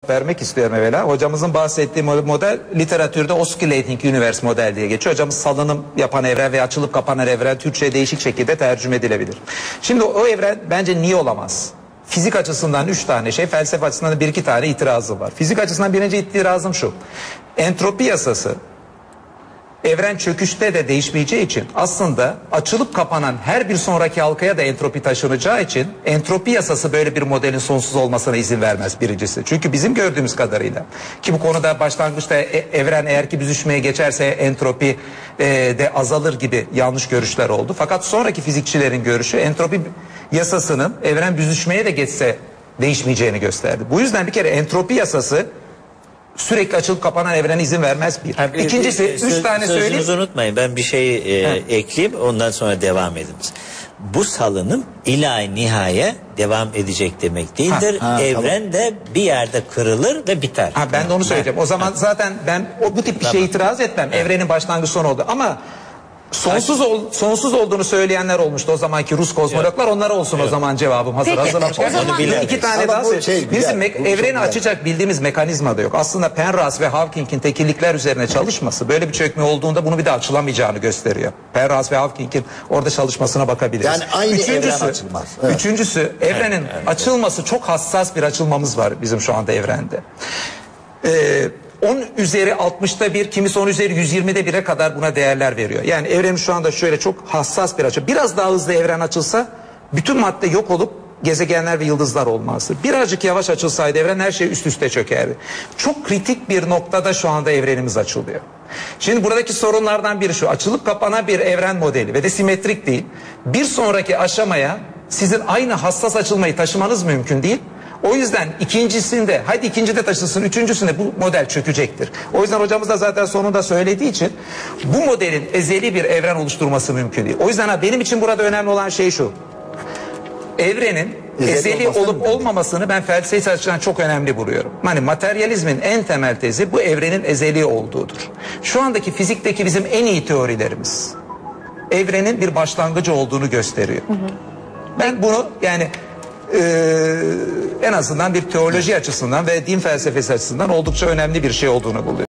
vermek istiyorum evvela. Hocamızın bahsettiği model literatürde Oscillating Universe model diye geçiyor. Hocamız salınım yapan evren ve açılıp kapanan evren Türkçe'ye değişik şekilde tercüme edilebilir. Şimdi o evren bence niye olamaz? Fizik açısından 3 tane şey, felsefe açısından da 1-2 tane itirazım var. Fizik açısından birinci itirazım şu: entropi yasası evren çöküşte de değişmeyeceği için aslında açılıp kapanan her bir sonraki halkaya da entropi taşınacağı için entropi yasası böyle bir modelin sonsuz olmasına izin vermez birincisi. Çünkü bizim gördüğümüz kadarıyla, ki bu konuda başlangıçta evren eğer ki büzüşmeye geçerse entropi de azalır gibi yanlış görüşler oldu. Fakat sonraki fizikçilerin görüşü entropi yasasının evren büzüşmeye de geçse değişmeyeceğini gösterdi. Bu yüzden bir kere entropi yasası sürekli açılıp kapanan evrene izin vermez bir. İkincisi, üç tane söyleyeyim. Sözünüzü unutmayın. Ben bir şey ekleyeyim, ondan sonra devam ediniz. Bu salınım ilahi nihaya devam edecek demek değildir. Evren de bir yerde kırılır ve biter. Ben de onu söyleyeceğim. O zaman zaten ben bu tip bir şeye itiraz etmem. Evrenin başlangıç sonu oldu. Ama sonsuz olduğunu söyleyenler olmuştu o zamanki Rus kozmologlar. Onlara olsun o zaman cevabım hazır. Hazırlamışken. İki tane daha söyleyeyim. Bizim evreni açacak bildiğimiz mekanizma da yok. Aslında Penrose ve Hawking'in tekillikler üzerine çalışması böyle bir çökme olduğunda bunu bir de açılamayacağını gösteriyor. Penrose ve Hawking'in orada çalışmasına bakabiliriz. Yani aynı evren açılmaz. Evet. Üçüncüsü, evrenin açılması, çok hassas bir açılmamız var bizim şu anda evrende. 10 üzeri 60'ta bir, kimisi 10 üzeri 120'de 1'e kadar buna değerler veriyor. Yani evrenin şu anda şöyle çok hassas bir açı. Biraz daha hızlı evren açılsa bütün madde yok olup gezegenler ve yıldızlar olmazdı. Birazcık yavaş açılsaydı evren her şey üst üste çökerdi. Çok kritik bir noktada şu anda evrenimiz açılıyor. Şimdi buradaki sorunlardan biri şu: açılıp kapanan bir evren modeli ve de simetrik değil. Bir sonraki aşamaya sizin aynı hassas açılmayı taşımanız mümkün değil. O yüzden ikincisinde, hadi ikincide taşısın, üçüncüsünde bu model çökecektir. O yüzden hocamız da zaten sonunda söylediği için bu modelin ezeli bir evren oluşturması mümkün değil. O yüzden benim için burada önemli olan şey şu: evrenin ezeli olup olmamasını ben felsefi açıdan çok önemli buluyorum. Yani materyalizmin en temel tezi bu evrenin ezeli olduğudur. Şu andaki fizikteki bizim en iyi teorilerimiz evrenin bir başlangıcı olduğunu gösteriyor. Ben bunu yani en azından bir teoloji açısından ve din felsefesi açısından oldukça önemli bir şey olduğunu buluyorum.